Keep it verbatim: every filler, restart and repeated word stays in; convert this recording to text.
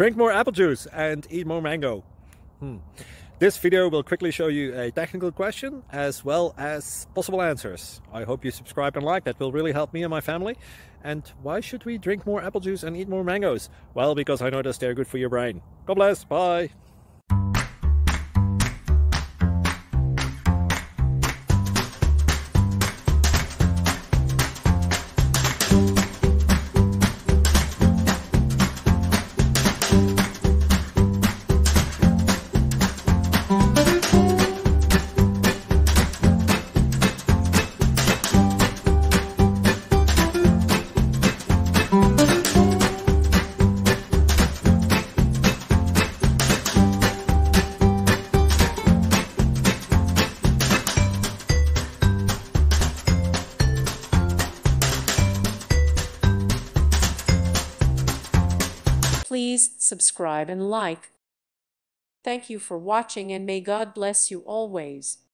Drink more apple juice and eat more mango. Hmm. This video will quickly show you a technical question as well as possible answers. I hope you subscribe and like, that will really help me and my family. And why should we drink more apple juice and eat more mangoes? Well, because I noticed they're good for your brain. God bless, bye! Please subscribe and like. Thank you for watching, and may God bless you always.